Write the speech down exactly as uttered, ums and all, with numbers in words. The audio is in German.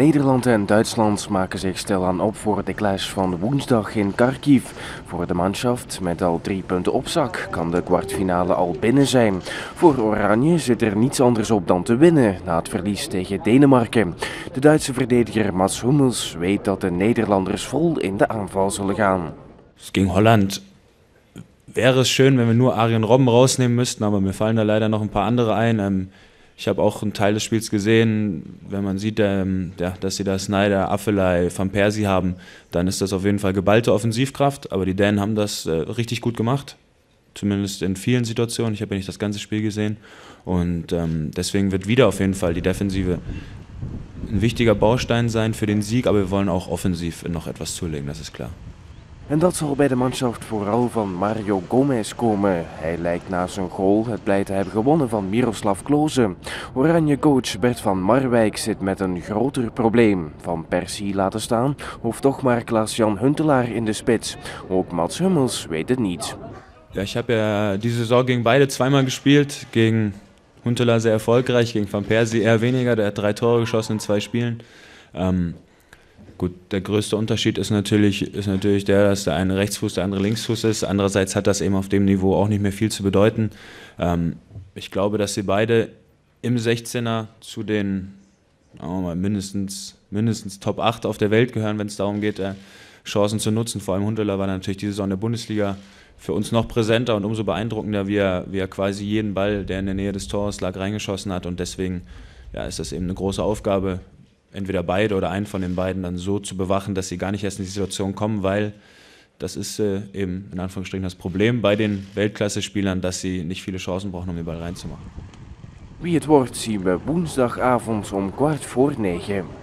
Nederland en Duitsland maken zich stilaan op voor de clash van woensdag in Kharkiv. Voor de manschaft met al drie punten op zak kan de kwartfinale al binnen zijn. Voor Oranje zit er niets anders op dan te winnen na het verlies tegen Denemarken. De Duitse verdediger Mats Hummels weet dat de Nederlanders vol in de aanval zullen gaan. Gegen Holland wäre es schön, wenn wir nur Arjen Robben rausnehmen müssten, aber mir fallen da leider noch ein paar andere ein. Ähm, ich habe auch einen Teil des Spiels gesehen, wenn man sieht, ähm, ja, dass sie da Sneijder, Affelay, Van Persie haben, dann ist das auf jeden Fall geballte Offensivkraft, aber die Dänen haben das äh, richtig gut gemacht, zumindest in vielen Situationen. Ich habe ja nicht das ganze Spiel gesehen und ähm, deswegen wird wieder auf jeden Fall die Defensive ein wichtiger Baustein sein für den Sieg, aber wir wollen auch offensiv noch etwas zulegen, das ist klar. En dat zal bij de manschaft vooral van Mario Gomez komen. Hij lijkt na zijn goal het blij te hebben gewonnen van Miroslav Klose. Oranje coach Bert van Marwijk zit met een groter probleem. Van Persie laten staan of toch maar Klaas-Jan Huntelaar in de spits. Ook Mats Hummels weet het niet. Ja, ich habe ja diese Saison gegen beide zweimal gespielt. Gegen Huntelaar sehr erfolgreich, gegen Van Persie eher weniger. Der hat drei Tore geschossen in zwei Spielen. Ähm, Gut, der größte Unterschied ist natürlich, ist natürlich der, dass der eine Rechtsfuß, der andere Linksfuß ist. Andererseits hat das eben auf dem Niveau auch nicht mehr viel zu bedeuten. Ähm, ich glaube, dass sie beide im sechzehner zu den sagen wir mal, mindestens, mindestens Top acht auf der Welt gehören, wenn es darum geht, äh, Chancen zu nutzen. Vor allem Huntelaar war natürlich diese Saison in der Bundesliga für uns noch präsenter und umso beeindruckender, wie er, wie er quasi jeden Ball, der in der Nähe des Tores lag, reingeschossen hat. Und deswegen ja, ist das eben eine große Aufgabe, entweder beide oder einen von den beiden dann so zu bewachen, dass sie gar nicht erst in die Situation kommen, weil das ist äh, eben in Anführungsstrichen das Problem bei den Weltklasse-Spielern, dass sie nicht viele Chancen brauchen, um den Ball reinzumachen. Wie het wordt zien we woensdagavond om kwart voor negen.